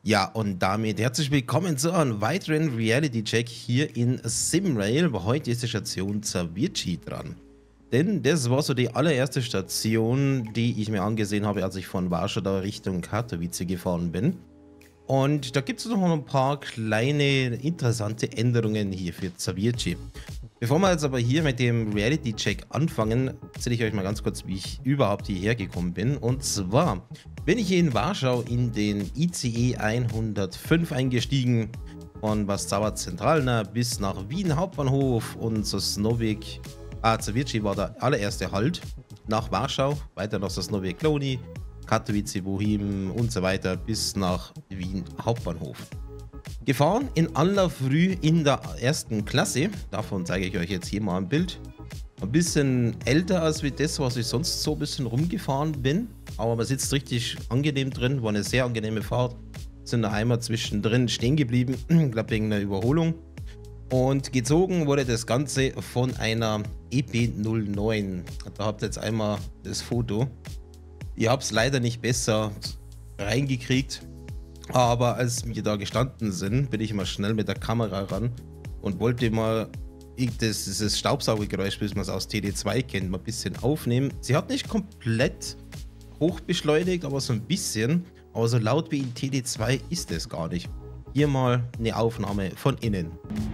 Ja, und damit herzlich willkommen zu einem weiteren Reality-Check hier in Simrail. Heute ist die Station Zavierci dran. Denn das war so die allererste Station, die ich mir angesehen habe, als ich von Warschau da Richtung Katowice gefahren bin. Und da gibt es noch ein paar kleine interessante Änderungen hier für Zavierci. Bevor wir jetzt aber hier mit dem Reality-Check anfangen, erzähle ich euch mal ganz kurz, wie ich überhaupt hierher gekommen bin. Und zwar bin ich hier in Warschau in den ICE 105 eingestiegen, von Warszawa Zentralna bis nach Wien Hauptbahnhof und Sosnowiec. Zavierci war der allererste Halt nach Warschau, weiter nach Sosnowiec Kloni, Katowice, Bochum und so weiter bis nach Wien Hauptbahnhof. Gefahren in aller Früh in der ersten Klasse, davon zeige ich euch jetzt hier mal ein Bild. Ein bisschen älter als wie das, was ich sonst so ein bisschen rumgefahren bin, aber man sitzt richtig angenehm drin, war eine sehr angenehme Fahrt. Sind da einmal zwischendrin stehen geblieben, ich glaube wegen einer Überholung. Und gezogen wurde das Ganze von einer EP09. Da habt ihr jetzt einmal das Foto. Ich habe es leider nicht besser reingekriegt. Aber als wir da gestanden sind, bin ich mal schnell mit der Kamera ran und wollte mal dieses Staubsaugergeräusch, wie man es aus TD2 kennt, mal ein bisschen aufnehmen. Sie hat nicht komplett hochbeschleunigt, aber so ein bisschen. Aber so laut wie in TD2 ist es gar nicht. Hier mal eine Aufnahme von innen.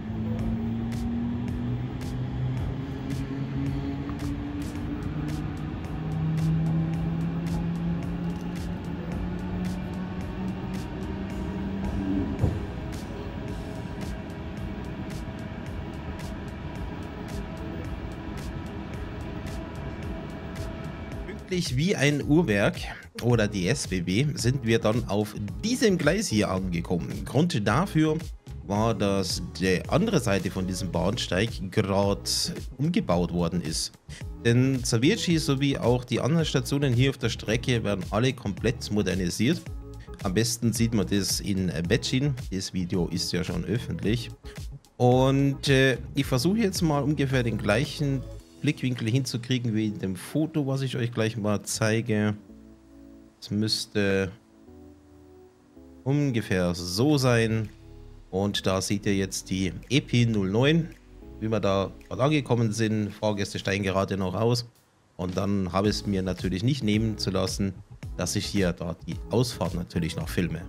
Pünktlich wie ein Uhrwerk oder die SBB sind wir dann auf diesem Gleis hier angekommen. Grund dafür war, dass die andere Seite von diesem Bahnsteig gerade umgebaut worden ist. Denn Zavierci sowie auch die anderen Stationen hier auf der Strecke werden alle komplett modernisiert. Am besten sieht man das in Becin. Das Video ist ja schon öffentlich. Und ich versuche jetzt mal ungefähr den gleichen Blickwinkel hinzukriegen wie in dem Foto, was ich euch gleich mal zeige. Es müsste ungefähr so sein. Und da seht ihr jetzt die EP09, wie wir da angekommen sind. Fahrgäste steigen gerade noch aus. Und dann habe ich es mir natürlich nicht nehmen zu lassen, dass ich hier da die Ausfahrt natürlich noch filme.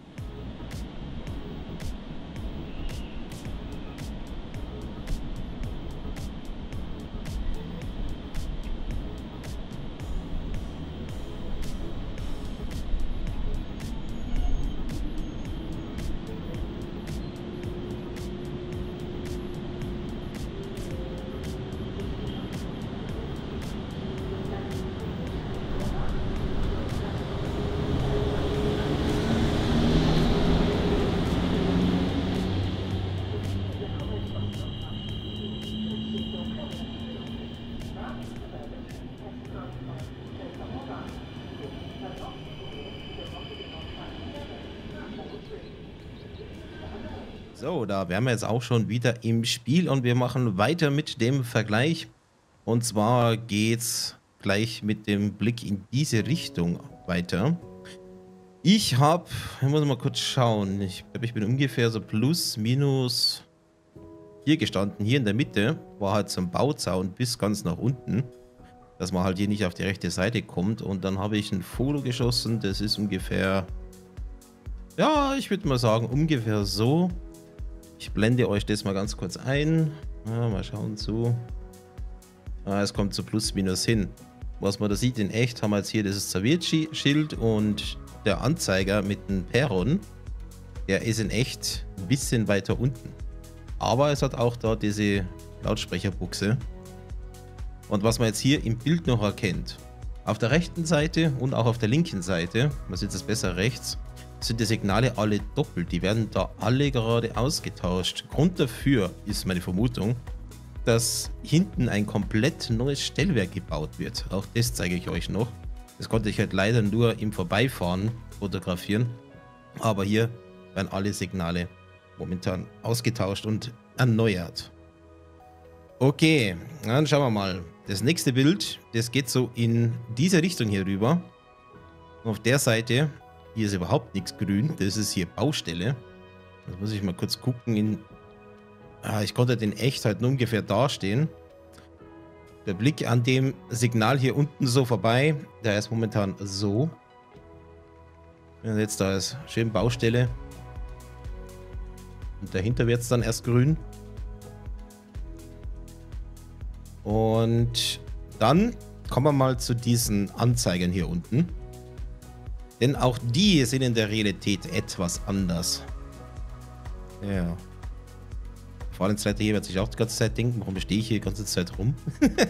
So, da wären wir jetzt auch schon wieder im Spiel und wir machen weiter mit dem Vergleich. Und zwar geht's gleich mit dem Blick in diese Richtung weiter. Ich muss mal kurz schauen, ich glaube, ich bin ungefähr so plus, minus hier gestanden. Hier in der Mitte war halt so ein Bauzaun bis ganz nach unten, dass man halt hier nicht auf die rechte Seite kommt. Und dann habe ich ein Foto geschossen, das ist ungefähr, ja, ich würde mal sagen, ungefähr so. Ich blende euch das mal ganz kurz ein. Ja, mal schauen zu. Es kommt zu plus minus hin. Was man da sieht in echt, haben wir jetzt hier dieses Zavierci-Schild und der Anzeiger mit dem Perron. Der ist in echt ein bisschen weiter unten. Aber es hat auch da diese Lautsprecherbuchse. Und was man jetzt hier im Bild noch erkennt, auf der rechten Seite und auch auf der linken Seite, man sieht es besser rechts, sind die Signale alle doppelt. Die werden da alle gerade ausgetauscht. Grund dafür ist meine Vermutung, dass hinten ein komplett neues Stellwerk gebaut wird. Auch das zeige ich euch noch. Das konnte ich halt leider nur im Vorbeifahren fotografieren. Aber hier werden alle Signale momentan ausgetauscht und erneuert. Okay, dann schauen wir mal. Das nächste Bild, das geht so in diese Richtung hier rüber. Auf der Seite Hier ist überhaupt nichts grün. Das ist hier Baustelle. Jetzt muss ich mal kurz gucken. Ich konnte den echt halt nur ungefähr dastehen. Der Blick an dem Signal hier unten so vorbei. Der ist momentan so. Und jetzt da ist schön Baustelle. Und dahinter wird es dann erst grün. Und dann kommen wir mal zu diesen Anzeigern hier unten. Denn auch die sind in der Realität etwas anders. Ja. Vor allem Seite hier wird sich auch die ganze Zeit denken, warum stehe ich hier die ganze Zeit rum?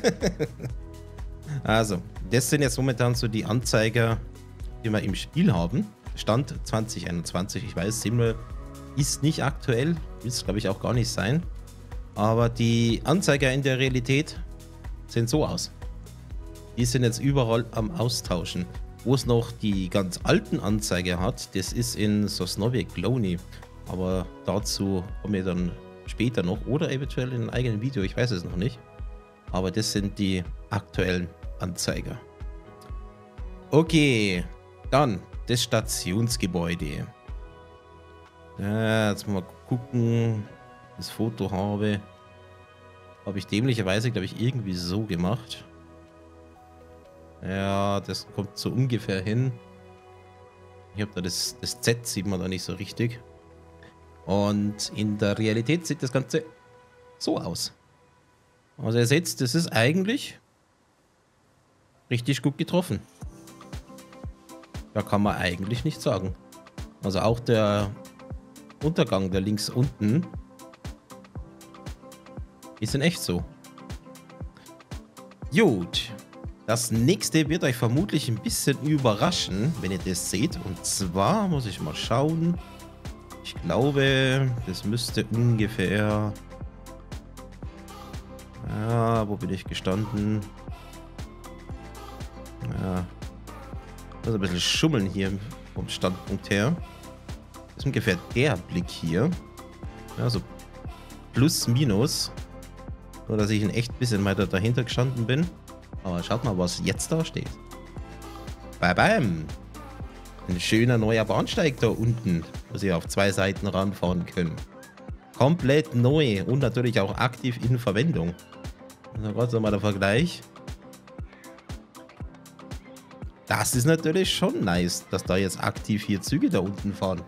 Also, das sind jetzt momentan so die Anzeiger, die wir im Spiel haben. Stand 2021. Ich weiß, Simrel ist nicht aktuell. Will es, glaube ich, auch gar nicht sein. Aber die Anzeiger in der Realität sehen so aus. Die sind jetzt überall am Austauschen. Wo es noch die ganz alten Anzeiger hat, das ist in Sosnowiec Glowny. Aber dazu kommen wir dann später noch oder eventuell in einem eigenen Video, ich weiß es noch nicht. Aber das sind die aktuellen Anzeiger. Okay, dann das Stationsgebäude. Ja, jetzt mal gucken, das Foto habe ich dämlicherweise, glaube ich, irgendwie so gemacht. Ja, das kommt so ungefähr hin. Ich habe da das Z, sieht man da nicht so richtig. Und in der Realität sieht das Ganze so aus. Also ihr seht, das ist eigentlich richtig gut getroffen. Da kann man eigentlich nichts sagen. Also auch der Untergang, der links unten, ist in echt so. Gut. Das nächste wird euch vermutlich ein bisschen überraschen, wenn ihr das seht. Und zwar muss ich mal schauen. Ich glaube, das müsste ungefähr... Ja, wo bin ich gestanden? Ja. Das ist ein bisschen schummeln hier vom Standpunkt her. Das ist ungefähr der Blick hier. Ja, so plus, minus. Nur, dass ich ein echt bisschen weiter dahinter gestanden bin. Aber schaut mal, was jetzt da steht. Bam, bam. Ein schöner neuer Bahnsteig da unten, wo Sie auf zwei Seiten ranfahren können. Komplett neu und natürlich auch aktiv in Verwendung. Also gerade mal der Vergleich. Das ist natürlich schon nice, dass da jetzt aktiv hier Züge da unten fahren.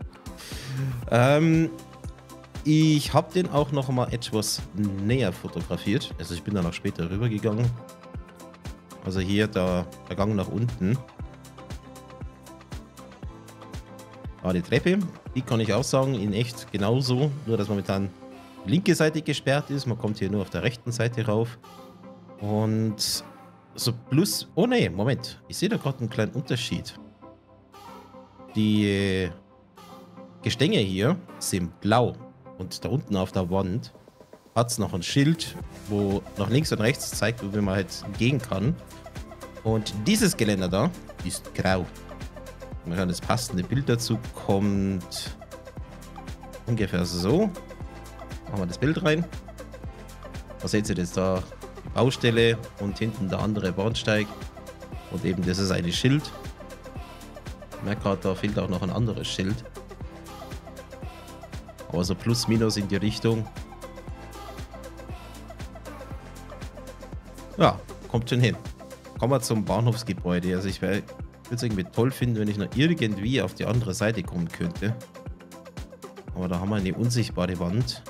Ich habe den auch noch mal etwas näher fotografiert. Also ich bin da noch später rübergegangen. Also hier der Gang nach unten. Ah, die Treppe, die kann ich auch sagen, in echt genauso. Nur, dass momentan die linke Seite gesperrt ist. Man kommt hier nur auf der rechten Seite rauf. Und so plus... Oh ne, Moment. Ich sehe da gerade einen kleinen Unterschied. Die Gestänge hier sind blau. Und da unten auf der Wand hat es noch ein Schild, wo nach links und rechts zeigt, wo man halt gehen kann. Und dieses Geländer da ist grau. Und dann das passende Bild dazu kommt ungefähr so. Machen wir das Bild rein. Da seht ihr jetzt da die Baustelle und hinten der andere Bahnsteig. Und eben das ist ein Schild. Ich merke gerade, da fehlt auch noch ein anderes Schild. Aber so plus minus in die Richtung. Ja, kommt schon hin. Kommen wir zum Bahnhofsgebäude. Also ich würde es irgendwie toll finden, wenn ich noch irgendwie auf die andere Seite kommen könnte. Aber da haben wir eine unsichtbare Wand.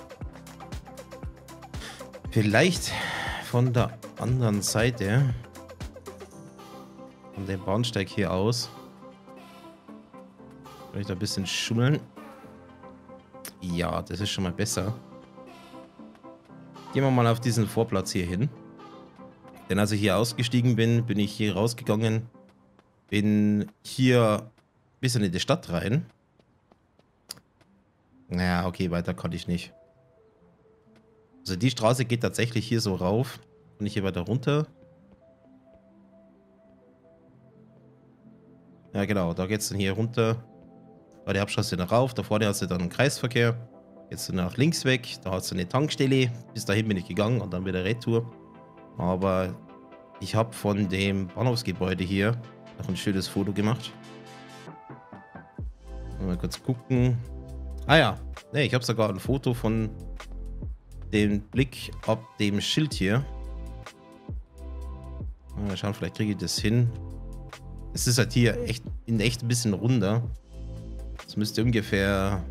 Vielleicht von der anderen Seite. Von dem Bahnsteig hier aus. Vielleicht ein bisschen schummeln. Ja, das ist schon mal besser. Gehen wir mal auf diesen Vorplatz hier hin. Denn als ich hier ausgestiegen bin, bin ich hier rausgegangen. Bin hier ein bisschen in die Stadt rein. Naja, okay, weiter konnte ich nicht. Also die Straße geht tatsächlich hier so rauf. Und ich hier weiter runter. Ja genau, da geht es dann hier runter. Bei der Hauptstraße nach rauf. Da vorne hast du dann einen Kreisverkehr. Jetzt nach links weg. Da hast du eine Tankstelle. Bis dahin bin ich gegangen und dann wieder Retour. Aber ich habe von dem Bahnhofsgebäude hier noch ein schönes Foto gemacht. Mal kurz gucken. Ah ja, ne, ich habe sogar ein Foto von dem Blick ab dem Schild hier. Mal schauen, vielleicht kriege ich das hin. Es ist halt hier echt ein bisschen runder. Es müsste ungefähr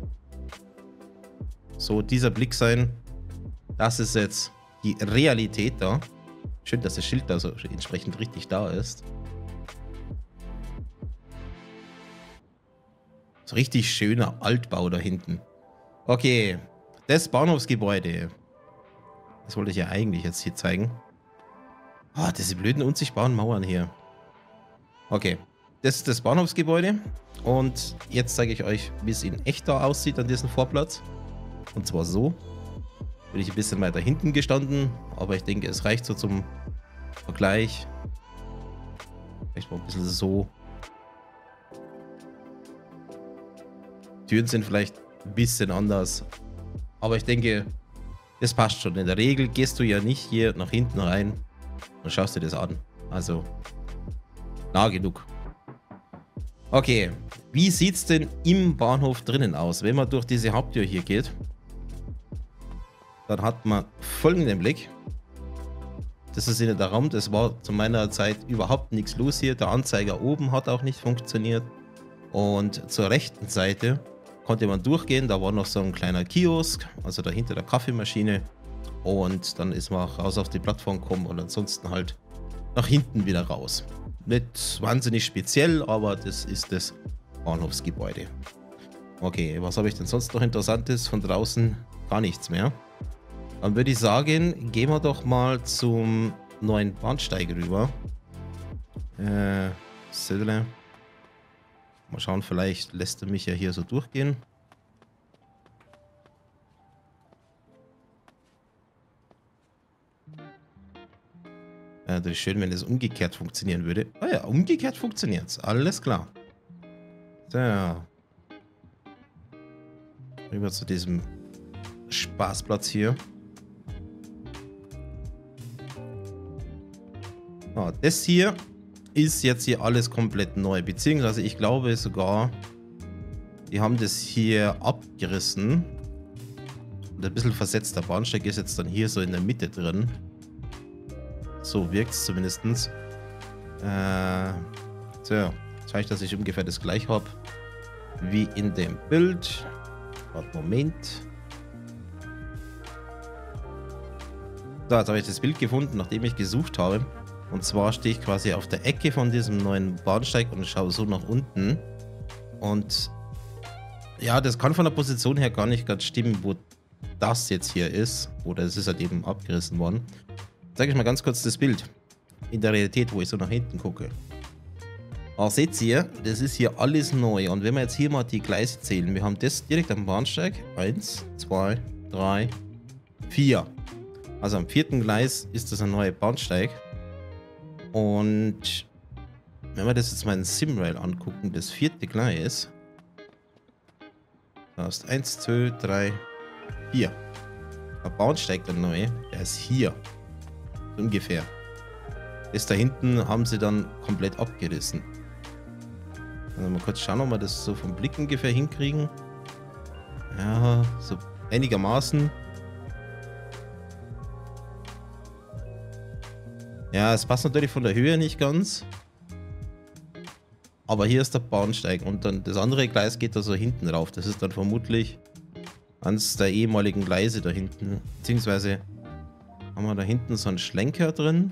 so dieser Blick sein. Das ist jetzt die Realität da. Schön, dass das Schild da so entsprechend richtig da ist. So richtig schöner Altbau da hinten. Okay, das Bahnhofsgebäude. Das wollte ich ja eigentlich jetzt hier zeigen. Ah, diese blöden unsichtbaren Mauern hier. Okay, das ist das Bahnhofsgebäude. Und jetzt zeige ich euch, wie es in echt da aussieht an diesem Vorplatz. Und zwar so. Bin ich ein bisschen weiter hinten gestanden, aber ich denke, es reicht so zum Vergleich. Vielleicht mal ein bisschen so. Türen sind vielleicht ein bisschen anders, aber ich denke, das passt schon. In der Regel gehst du ja nicht hier nach hinten rein und schaust dir das an. Also, nah genug. Okay, wie sieht es denn im Bahnhof drinnen aus? Wenn man durch diese Haupttür hier geht, dann hat man folgenden Blick. Das ist in der Raum, das war zu meiner Zeit überhaupt nichts los hier. Der Anzeiger oben hat auch nicht funktioniert. Und zur rechten Seite konnte man durchgehen, da war noch so ein kleiner Kiosk, also dahinter der Kaffeemaschine. Und dann ist man auch raus auf die Plattform gekommen und ansonsten halt nach hinten wieder raus. Nicht wahnsinnig speziell, aber das ist das Bahnhofsgebäude. Okay, was habe ich denn sonst noch Interessantes? Von draußen gar nichts mehr. Dann würde ich sagen, gehen wir doch mal zum neuen Bahnsteig rüber. Södele. Mal schauen, vielleicht lässt er mich ja hier so durchgehen. Ja, natürlich schön, wenn es umgekehrt funktionieren würde. Ah ja, umgekehrt funktioniert es. Alles klar. So. Rüber zu diesem Spaßplatz hier. Ah, das hier ist jetzt hier alles komplett neu. Beziehungsweise ich glaube sogar, die haben das hier abgerissen. Und ein bisschen versetzt. Der Bahnsteig ist jetzt dann hier so in der Mitte drin. So wirkt es zumindest. So, zeigt, dass ich ungefähr das gleich habe wie in dem Bild. Warte, Moment. So, jetzt habe ich das Bild gefunden, nachdem ich gesucht habe. Und zwar stehe ich quasi auf der Ecke von diesem neuen Bahnsteig und schaue so nach unten. Und ja, das kann von der Position her gar nicht ganz stimmen, wo das jetzt hier ist. Oder es ist halt eben abgerissen worden. Zeige ich mal ganz kurz das Bild. In der Realität, wo ich so nach hinten gucke. Aber seht ihr, das ist hier alles neu. Und wenn wir jetzt hier mal die Gleise zählen. Wir haben das direkt am Bahnsteig. 1, 2, 3, 4. Also am 4. Gleis ist das ein neuer Bahnsteig. Und wenn wir das jetzt mal in SimRail angucken, das 4. Gleis. Da ist 1, 2, 3, 4. Der Bahnsteig, der neue, der ist hier. Ungefähr. Das da hinten haben sie dann komplett abgerissen. Also mal kurz schauen, ob wir das so vom Blick ungefähr hinkriegen. Ja, so einigermaßen. Ja, es passt natürlich von der Höhe nicht ganz. Aber hier ist der Bahnsteig und dann das andere Gleis geht da so hinten rauf. Das ist dann vermutlich eines der ehemaligen Gleise da hinten. Beziehungsweise haben wir da hinten so einen Schlenker drin.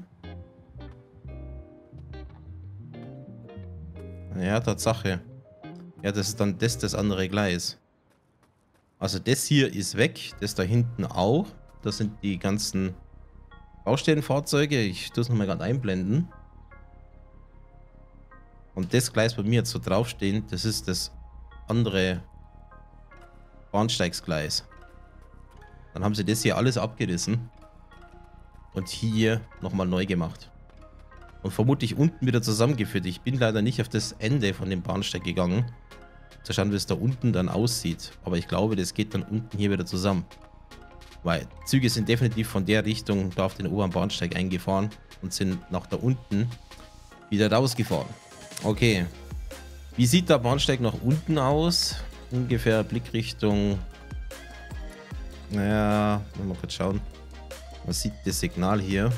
Ja, Tatsache. Ja, das ist dann das andere Gleis. Also das hier ist weg, das da hinten auch. Das sind die ganzen Baustellenfahrzeuge. Ich tue es nochmal gerade einblenden. Und das Gleis bei mir jetzt so draufstehen, das ist das andere Bahnsteigsgleis. Dann haben sie das hier alles abgerissen. Und hier nochmal neu gemacht. Und vermutlich unten wieder zusammengeführt. Ich bin leider nicht auf das Ende von dem Bahnsteig gegangen. Zu schauen, wie es da unten dann aussieht. Aber ich glaube, das geht dann unten hier wieder zusammen. Weil Züge sind definitiv von der Richtung da auf den oberen Bahnsteig eingefahren. Und sind nach da unten wieder rausgefahren. Okay. Wie sieht der Bahnsteig nach unten aus? ungefähr Blickrichtung. Naja, mal kurz schauen. Man sieht das Signal hier.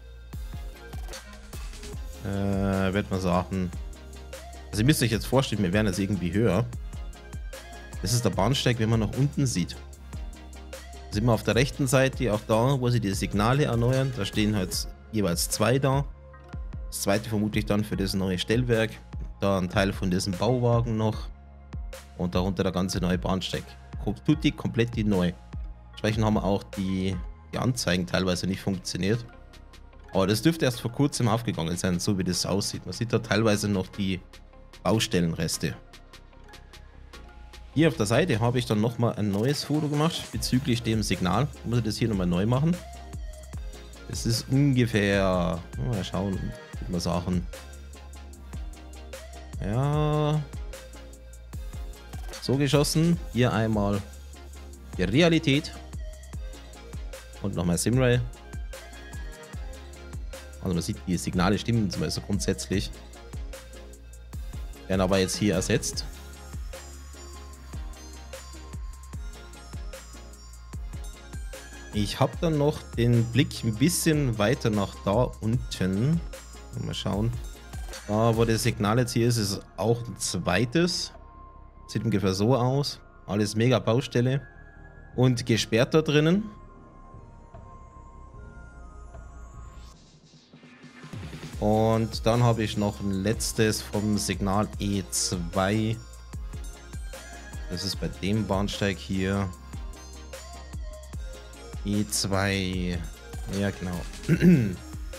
Wird man sagen. Also ihr müsst euch jetzt vorstellen, wir wären jetzt irgendwie höher. Das ist der Bahnsteig, wenn man nach unten sieht. Da sind wir auf der rechten Seite, auch da, wo sie die Signale erneuern. Da stehen halt jeweils 2 da. Das zweite vermutlich dann für das neue Stellwerk. Da ein Teil von diesem Bauwagen noch. Und darunter der ganze neue Bahnsteig. Tutti komplett neu. Entsprechend haben wir auch die Anzeigen teilweise nicht funktioniert. Aber das dürfte erst vor kurzem aufgegangen sein, so wie das aussieht. Man sieht da teilweise noch die Baustellenreste. Hier auf der Seite habe ich dann nochmal ein neues Foto gemacht bezüglich dem Signal. Ich muss das hier nochmal neu machen. Das ist ungefähr, mal schauen, wie wir sagen. Ja, so geschossen. Hier einmal die Realität und nochmal Simrail. Also man sieht, die Signale stimmen zumindest grundsätzlich. Werden aber jetzt hier ersetzt. Ich habe dann noch den Blick ein bisschen weiter nach da unten. Mal schauen. Da, wo das Signal jetzt hier ist, ist auch ein zweites. Sieht ungefähr so aus. Alles mega Baustelle. Und gesperrt da drinnen. Und dann habe ich noch ein letztes vom Signal E2. Das ist bei dem Bahnsteig hier. E2. Ja, genau.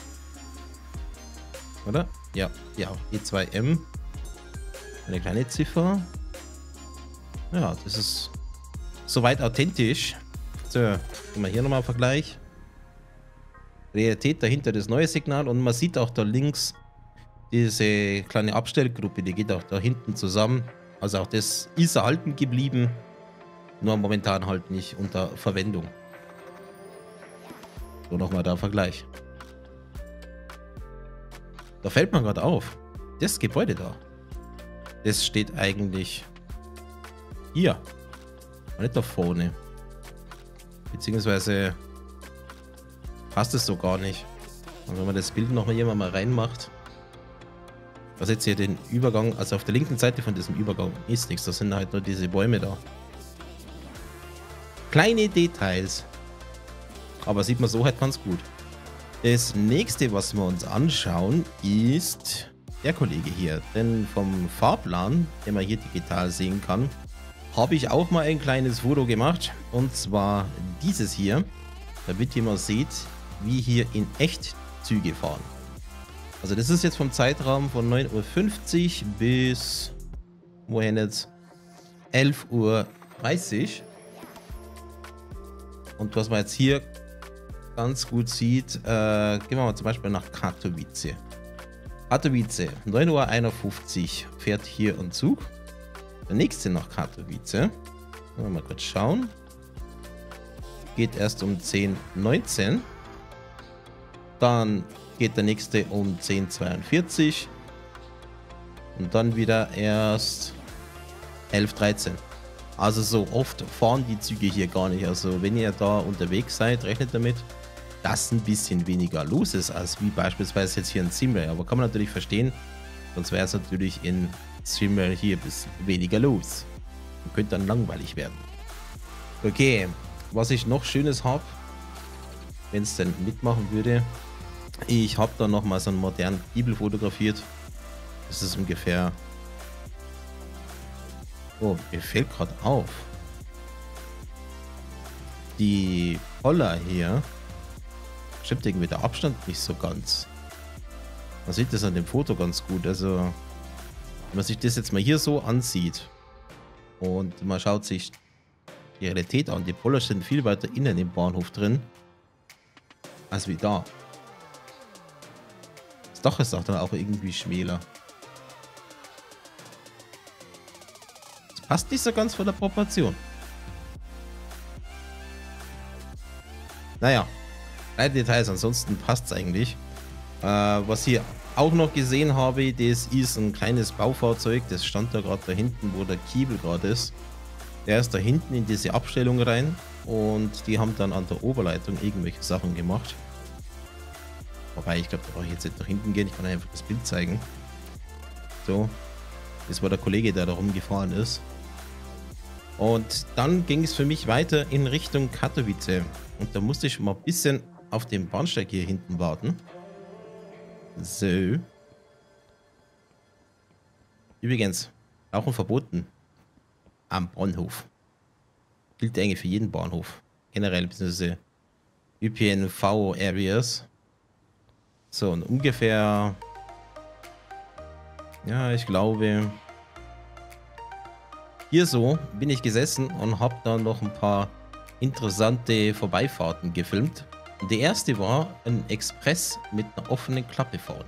Oder? Ja, ja, E2M. Eine kleine Ziffer. Ja, das ist soweit authentisch. So, gehen wir hier nochmal Vergleich. Realität dahinter das neue Signal und man sieht auch da links diese kleine Abstellgruppe, die geht auch da hinten zusammen. Also auch das ist erhalten geblieben, nur momentan halt nicht unter Verwendung. So, nochmal der Vergleich. Da fällt man gerade auf, das Gebäude da, das steht eigentlich hier, nicht da vorne. Beziehungsweise passt es so gar nicht. Und wenn man das Bild noch mal reinmacht, was jetzt hier den Übergang, also auf der linken Seite von diesem Übergang ist nichts, da sind halt nur diese Bäume da. Kleine Details. Aber sieht man so halt ganz gut. Das nächste, was wir uns anschauen, ist der Kollege hier. Denn vom Fahrplan, den man hier digital sehen kann, habe ich auch mal ein kleines Foto gemacht. Und zwar dieses hier, damit ihr mal seht, wie hier in echt Züge fahren. Also das ist jetzt vom Zeitraum von 9:50 Uhr bis, wohin jetzt, 11:30 Uhr. Und was man jetzt hier ganz gut sieht, gehen wir mal zum Beispiel nach Katowice. Katowice, 9:51 Uhr fährt hier ein Zug. Der nächste nach Katowice, mal kurz schauen, geht erst um 10:19 Uhr. Dann geht der nächste um 10:42 Uhr. Und dann wieder erst 11:13 Uhr. Also so oft fahren die Züge hier gar nicht. Also wenn ihr da unterwegs seid, rechnet damit, dass ein bisschen weniger los ist, als wie beispielsweise jetzt hier in Simrail. Aber kann man natürlich verstehen, sonst wäre es natürlich in Simrail hier ein bisschen weniger los. Und könnte dann langweilig werden. Okay, was ich noch Schönes habe, wenn es denn mitmachen würde, ich habe da nochmal so einen modernen Giebel fotografiert. Das ist ungefähr... Oh, mir fällt gerade auf. Die Poller hier, stimmt irgendwie der Abstand nicht so ganz. Man sieht das an dem Foto ganz gut. Also, wenn man sich das jetzt mal hier so ansieht und man schaut sich die Realität an, die Poller sind viel weiter innen im Bahnhof drin, als wie da. Das Dach ist auch dann auch irgendwie schmäler. Das passt nicht so ganz von der Proportion. Naja, kleine Details, ansonsten passt es eigentlich. Was ich auch noch gesehen habe, das ist ein kleines Baufahrzeug, das stand da gerade da hinten, wo der Kiebel gerade ist. Der ist da hinten in diese Abstellung rein und die haben dann an der Oberleitung irgendwelche Sachen gemacht. Wobei, ich glaube, da brauche ich jetzt nicht nach hinten gehen. Ich kann einfach das Bild zeigen. So. Das war der Kollege, der da rumgefahren ist. Und dann ging es für mich weiter in Richtung Katowice. Und da musste ich mal ein bisschen auf dem Bahnsteig hier hinten warten. So. Übrigens, Rauchen verboten. Am Bahnhof. Gilt eigentlich für jeden Bahnhof. Generell, beziehungsweise ÖPNV-Areas. So, und ungefähr... Ja, ich glaube... Hier so bin ich gesessen und habe dann noch ein paar interessante Vorbeifahrten gefilmt. Die erste war ein Express mit einer offenen Klappe vorne.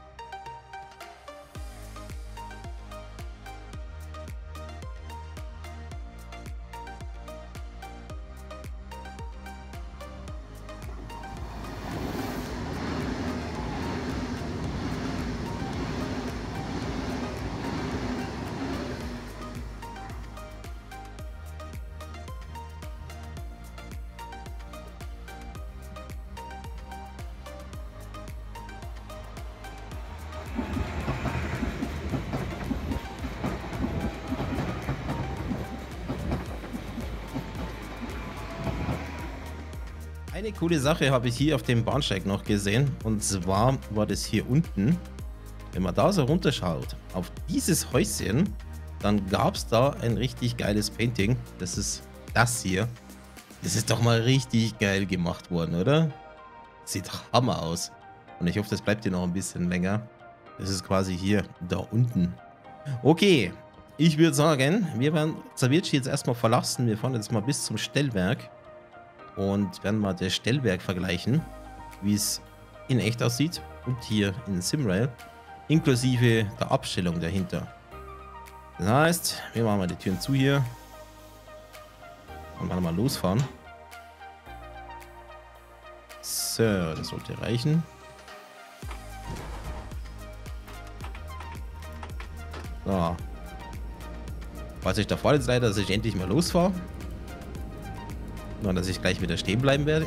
Eine coole Sache habe ich hier auf dem Bahnsteig noch gesehen, und zwar war das hier unten. Wenn man da so runterschaut, auf dieses Häuschen, dann gab es da ein richtig geiles Painting. Das ist das hier. Das ist doch mal richtig geil gemacht worden, oder? Sieht Hammer aus. Und ich hoffe, das bleibt hier noch ein bisschen länger. Das ist quasi hier, da unten. Okay, ich würde sagen, wir werden Zawiercie jetzt erstmal verlassen. Wir fahren jetzt mal bis zum Stellwerk. Und werden mal das Stellwerk vergleichen, wie es in echt aussieht und hier in Simrail, inklusive der Abstellung dahinter. Das heißt, wir machen mal die Türen zu hier und werden mal losfahren. So, das sollte reichen. So. Was ich da vorne jetzt leider, dass ich endlich mal losfahre. Nur, dass ich gleich wieder stehen bleiben werde.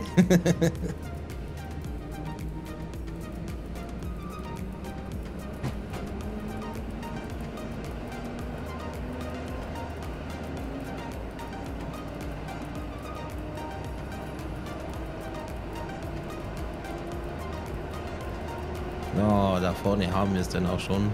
Ja, da vorne haben wir es dann auch schon.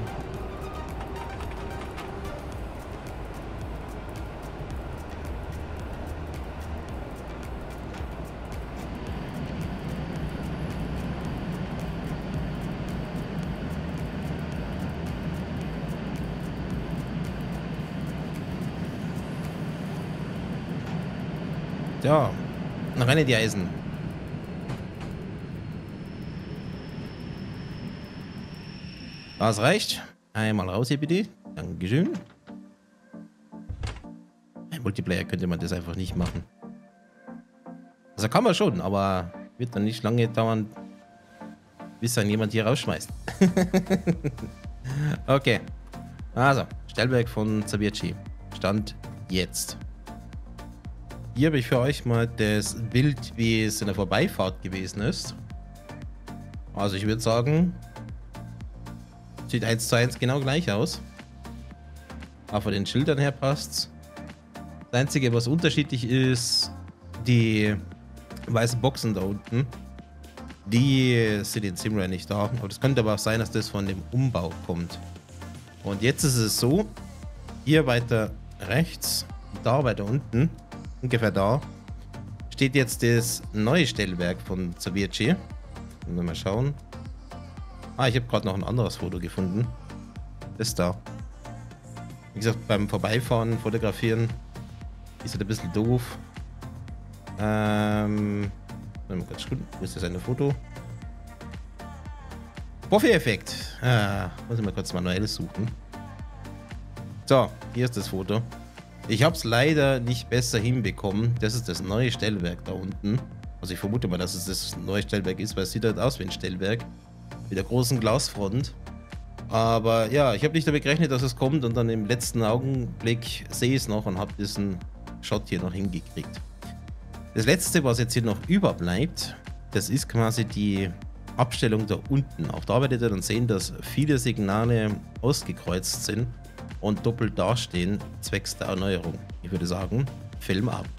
Ja, rennen die Eisen. Das reicht. Einmal raus hier bitte. Dankeschön. Ein Multiplayer könnte man das einfach nicht machen. Also kann man schon, aber wird dann nicht lange dauern, bis dann jemand hier rausschmeißt. Okay. Also, Stellwerk von Zawiercie. Stand jetzt. Hier habe ich für euch mal das Bild, wie es in der Vorbeifahrt gewesen ist. Also ich würde sagen, sieht 1:1 genau gleich aus. Aber von den Schildern her passt's. Das Einzige, was unterschiedlich ist, die weißen Boxen da unten, die sind in Simrail nicht da. Aber das könnte aber auch sein, dass das von dem Umbau kommt. Und jetzt ist es so, hier weiter rechts, da weiter unten, ungefähr da, steht jetzt das neue Stellwerk von Zawiercie. Mal schauen. Ah, ich habe gerade noch ein anderes Foto gefunden. Das da. Wie gesagt, beim Vorbeifahren, Fotografieren ist halt ein bisschen doof. Mal ganz gut. Wo ist das eine Foto? Profi-Effekt. Muss ich mal kurz manuell suchen. So, hier ist das Foto. Ich habe es leider nicht besser hinbekommen. Das ist das neue Stellwerk da unten. Also ich vermute mal, dass es das neue Stellwerk ist, weil es sieht halt aus wie ein Stellwerk. Mit der großen Glasfront. Aber ja, ich habe nicht damit gerechnet, dass es kommt, und dann im letzten Augenblick sehe ich es noch und habe diesen Shot hier noch hingekriegt. Das letzte, was jetzt hier noch überbleibt, das ist quasi die Abstellung da unten. Auch da werdet ihr dann sehen, dass viele Signale ausgekreuzt sind und doppelt dastehen, zwecks der Erneuerung. Ich würde sagen, Film ab.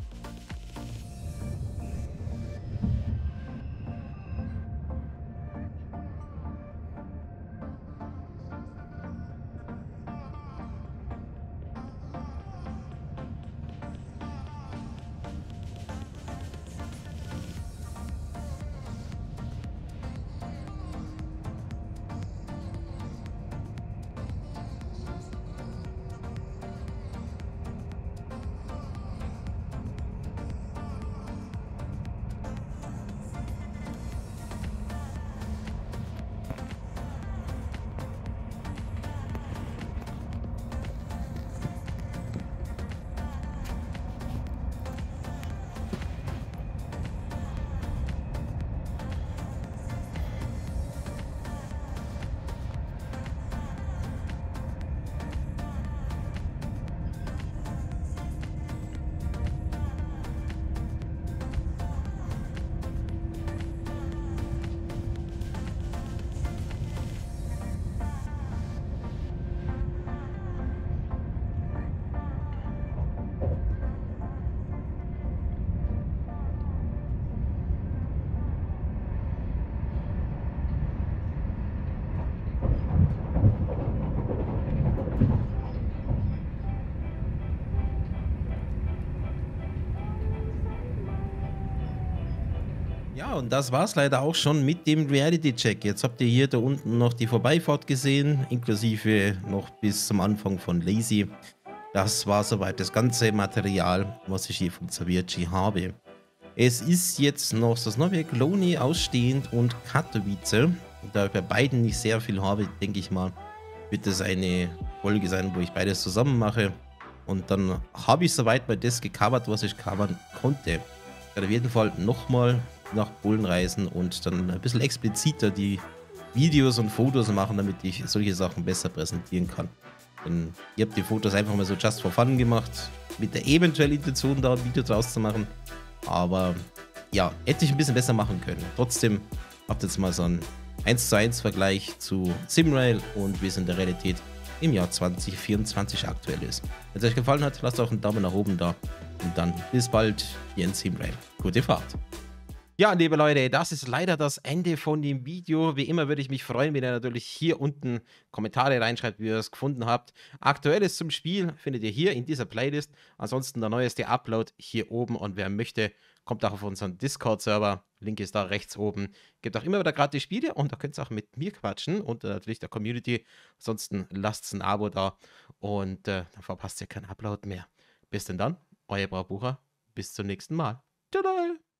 Ja, und das war's leider auch schon mit dem Reality-Check. Jetzt habt ihr hier da unten noch die Vorbeifahrt gesehen, inklusive noch bis zum Anfang von Lazy. Das war soweit das ganze Material, was ich hier vom Zavierci habe. Es ist jetzt noch Sosnowiec, Loni ausstehend und Katowice. Da ich bei beiden nicht sehr viel habe, denke ich mal, wird es eine Folge sein, wo ich beides zusammen mache. Und dann habe ich soweit mal das gecovert, was ich covern konnte. Ich werde auf jeden Fall nochmal nach Polen reisen und dann ein bisschen expliziter die Videos und Fotos machen, damit ich solche Sachen besser präsentieren kann. Denn ihr habt die Fotos einfach mal so just for fun gemacht, mit der eventuellen Intention, da ein Video draus zu machen. Aber ja, hätte ich ein bisschen besser machen können. Trotzdem habt ihr jetzt mal so einen 1:1 Vergleich zu Simrail und wie es in der Realität im Jahr 2024 aktuell ist. Wenn es euch gefallen hat, lasst auch einen Daumen nach oben da. Und dann bis bald hier in Simrail. Gute Fahrt! Ja, liebe Leute, das ist leider das Ende von dem Video. Wie immer würde ich mich freuen, wenn ihr natürlich hier unten Kommentare reinschreibt, wie ihr es gefunden habt. Aktuelles zum Spiel findet ihr hier in dieser Playlist. Ansonsten der neueste Upload hier oben. Und wer möchte, kommt auch auf unseren Discord-Server. Link ist da rechts oben. Gibt auch immer wieder gratis Spiele und da könnt ihr auch mit mir quatschen und natürlich der Community. Ansonsten lasst ein Abo da und dann verpasst ihr keinen Upload mehr. Bis denn dann, euer Braubucher. Bis zum nächsten Mal. Tada!